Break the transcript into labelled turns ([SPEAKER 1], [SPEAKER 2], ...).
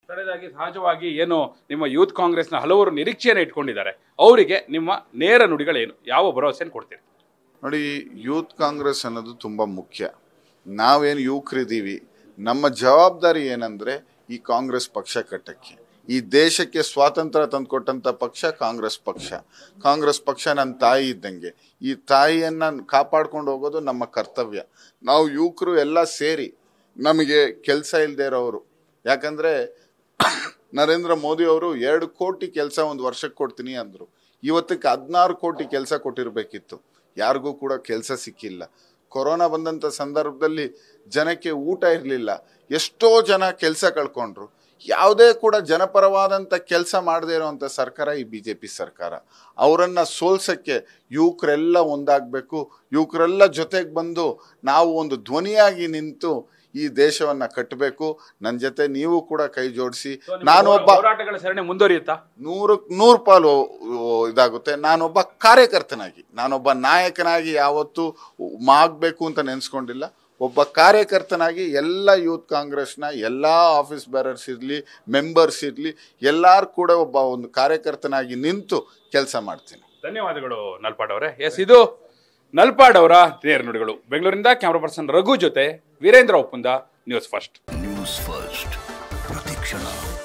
[SPEAKER 1] ಕಡೆದಾಗಿ ಸಹಜವಾಗಿ ಏನು ನಿಮ್ಮ ಯೂತ್ ಕಾಂಗ್ರೆಸ್ನ ಹಲವರು ನಿರೀಕ್ಷೆಯನ್ನು ಇಟ್ಕೊಂಡಿದ್ದಾರೆ, ಅವರಿಗೆ ನಿಮ್ಮ ನೇರ ನುಡಿಗಳೇನು, ಯಾವ ಭರವಸೆಯನ್ನು ಕೊಡ್ತೀರಿ?
[SPEAKER 2] ನೋಡಿ, ಯೂತ್ ಕಾಂಗ್ರೆಸ್ ಅನ್ನೋದು ತುಂಬ ಮುಖ್ಯ. ನಾವೇನು ಯುವಕರಿದ್ದೀವಿ, ನಮ್ಮ ಜವಾಬ್ದಾರಿ ಏನಂದರೆ ಈ ಕಾಂಗ್ರೆಸ್ ಪಕ್ಷ ಕಟ್ಟಕ್ಕೆ. ಈ ದೇಶಕ್ಕೆ ಸ್ವಾತಂತ್ರ್ಯ ತಂದುಕೊಟ್ಟಂಥ ಪಕ್ಷ ಕಾಂಗ್ರೆಸ್ ಪಕ್ಷ. ಕಾಂಗ್ರೆಸ್ ಪಕ್ಷ ನನ್ನ ತಾಯಿ ಇದ್ದಂಗೆ. ಈ ತಾಯಿಯನ್ನು ಕಾಪಾಡ್ಕೊಂಡು ಹೋಗೋದು ನಮ್ಮ ಕರ್ತವ್ಯ. ನಾವು ಯುವಕರು ಎಲ್ಲ ಸೇರಿ, ನಮಗೆ ಕೆಲಸ ಇಲ್ಲದೆ ಇರೋರು, ಯಾಕಂದರೆ ನರೇಂದ್ರ ಮೋದಿ ಅವರು 2 ಕೋಟಿ ಕೆಲಸ ಒಂದು ವರ್ಷಕ್ಕೆ ಕೊಡ್ತೀನಿ ಅಂದರು. ಇವತ್ತಕ್ಕೆ 16 ಕೋಟಿ ಕೆಲಸ ಕೊಟ್ಟಿರಬೇಕಿತ್ತು. ಯಾರಿಗೂ ಕೂಡ ಕೆಲಸ ಸಿಕ್ಕಿಲ್ಲ. ಕೊರೋನಾ ಬಂದಂಥ ಸಂದರ್ಭದಲ್ಲಿ ಜನಕ್ಕೆ ಊಟ ಇರಲಿಲ್ಲ. ಎಷ್ಟೋ ಜನ ಕೆಲಸ ಕಳ್ಕೊಂಡ್ರು. ಯಾವುದೇ ಕೂಡ ಜನಪರವಾದಂಥ ಕೆಲಸ ಮಾಡದೇ ಇರೋವಂಥ ಸರ್ಕಾರ ಈ BJP ಸರ್ಕಾರ. ಅವರನ್ನು ಸೋಲ್ಸೋಕ್ಕೆ ಯುವಕರೆಲ್ಲ ಒಂದಾಗಬೇಕು. ಯುವಕರೆಲ್ಲ ಜೊತೆಗೆ ಬಂದು ನಾವು ಒಂದು ಧ್ವನಿಯಾಗಿ ನಿಂತು ಈ ದೇಶವನ್ನು ಕಟ್ಟಬೇಕು. ನನ್ನ ಜೊತೆ ನೀವು ಕೂಡ ಕೈ ಜೋಡಿಸಿ. ನಾನೊಬ್ಬ
[SPEAKER 1] ಹೋರಾಟಗಳ ಸರಣಿ ಮುಂದುವರಿಯುತ್ತಾ?
[SPEAKER 2] 100 ಪಾಲು ಇದಾಗುತ್ತೆ. ನಾನೊಬ್ಬ ಕಾರ್ಯಕರ್ತನಾಗಿ, ನಾನೊಬ್ಬ ನಾಯಕನಾಗಿ ಯಾವತ್ತೂ ಆಗಬೇಕು ಅಂತ ನೆನೆಸ್ಕೊಂಡಿಲ್ಲ. ಒಬ್ಬ ಕಾರ್ಯಕರ್ತನಾಗಿ ಎಲ್ಲ ಯೂತ್ ಕಾಂಗ್ರೆಸ್ನ ಎಲ್ಲ ಆಫೀಸ್ ಬೇರರ್ಸ್ ಇರಲಿ, ಮೆಂಬರ್ಸ್ ಇರಲಿ, ಎಲ್ಲರೂ ಕೂಡ ಒಂದು ಕಾರ್ಯಕರ್ತನಾಗಿ ನಿಂತು ಕೆಲಸ ಮಾಡ್ತೀನಿ.
[SPEAKER 1] ಧನ್ಯವಾದಗಳು ನಲ್ಪಾಡ್ ಅವರೇ. ಎಸ್, ಇದು ನಲ್ಪಾಡ್ ಅವರ ನೇರ ನುಡಿಗಳು. ಬೆಂಗಳೂರಿಂದ ಕ್ಯಾಮರಾ ಪರ್ಸನ್ ರಘು ಜೊತೆ ವೀರೇಂದ್ರ ಒಪ್ಪುಂದ, ನ್ಯೂಸ್ ಫಸ್ಟ್.
[SPEAKER 3] ಪ್ರತಿಕ್ಷಣ.